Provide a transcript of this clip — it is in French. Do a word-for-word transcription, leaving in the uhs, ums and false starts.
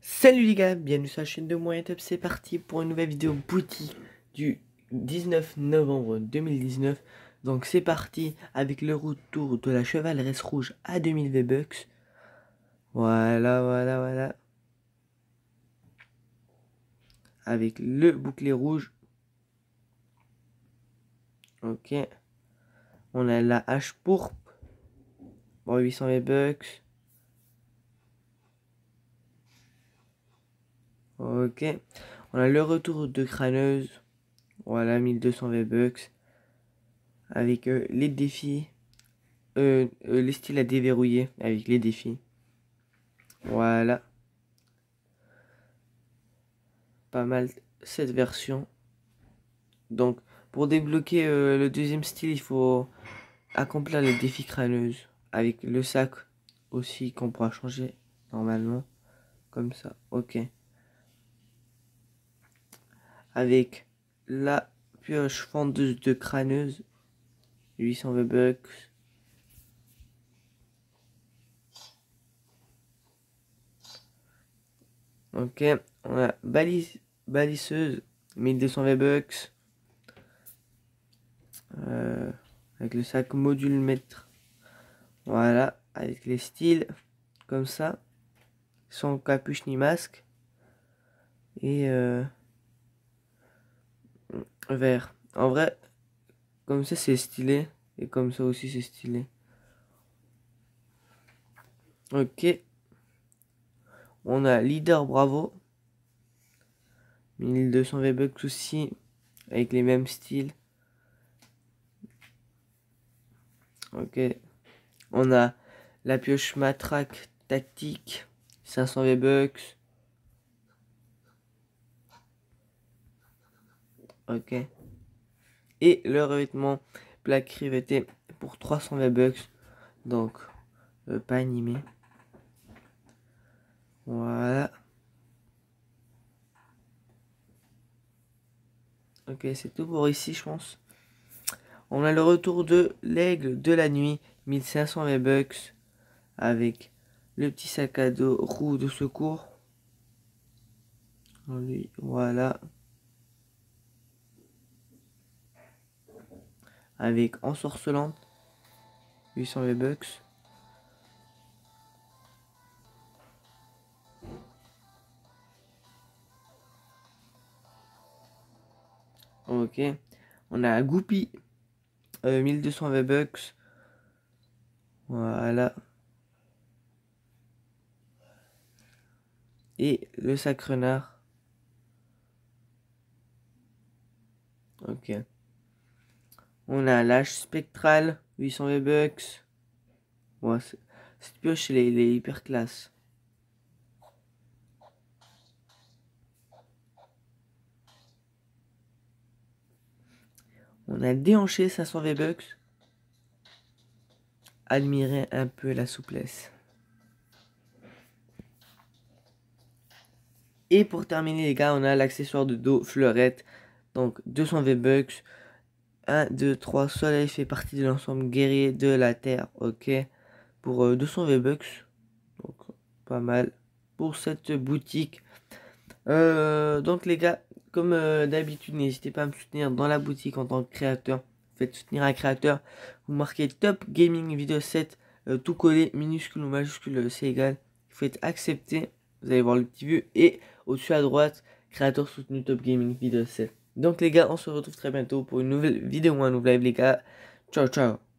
Salut les gars, bienvenue sur la chaîne de Moyen Top, c'est parti pour une nouvelle vidéo boutique du dix-neuf novembre deux mille dix-neuf. Donc c'est parti avec le retour de la chevaleresse rouge à deux mille V-Bucks. Voilà, voilà, voilà. Avec le bouclier rouge. Ok. On a la hache pourpre. Bon, huit cents V-Bucks. Ok. On a le retour de crâneuse. Voilà, mille deux cents V-Bucks. Avec euh, les défis. Euh, euh, les styles à déverrouiller avec les défis. Voilà. Pas mal cette version. Donc, pour débloquer euh, le deuxième style, il faut accomplir le défi crâneuse. Avec le sac aussi qu'on pourra changer normalement. Comme ça. Ok. Avec la pioche fendeuse de crâneuse. huit cents V-Bucks. Ok. On a balise, baliseuse. mille deux cents V-Bucks. Euh, avec le sac module mètre. Voilà. Avec les styles. Comme ça. Sans capuche ni masque. Et euh, vert. En vrai, comme ça c'est stylé. Et comme ça aussi c'est stylé. Ok. On a Leader Bravo. mille deux cents V-Bucks aussi. Avec les mêmes styles. Ok. On a la pioche matraque tactique. cinq cents V-Bucks. Ok. Et le revêtement plaque rivetée pour trois cents V-Bucks. Donc, euh, pas animé. Voilà. Ok, c'est tout pour ici, je pense. On a le retour de l'aigle de la nuit, mille cinq cents V-Bucks. Avec le petit sac à dos roue de secours. Voilà. Avec ensorcelante. huit cents V-Bucks. Ok. On a Goupy. Euh, mille deux cents V-Bucks. Voilà. Et le sac renard. Ok. On a l'âge spectral. huit cents V-Bucks. Ouais, cette pioche, elle est, elle est hyper classe. On a déhanché cinq cents V-Bucks. Admirez un peu la souplesse. Et pour terminer les gars, on a l'accessoire de dos fleurette. Donc deux cents V-Bucks. un, deux, trois, soleil fait partie de l'ensemble guerrier de la terre. Ok. Pour euh, deux cents V-Bucks. Donc pas mal. Pour cette boutique. Euh, donc les gars, comme euh, d'habitude, n'hésitez pas à me soutenir dans la boutique en tant que créateur. Faites soutenir un créateur. Vous marquez Top Gaming Vidéo sept. Euh, tout collé, minuscule ou majuscule, c'est égal. Vous faites accepter. Vous allez voir le petit vieux. Et au-dessus à droite, créateur soutenu Top Gaming Vidéo sept. Donc les gars, on se retrouve très bientôt pour une nouvelle vidéo ou un nouveau live les gars. Ciao ciao.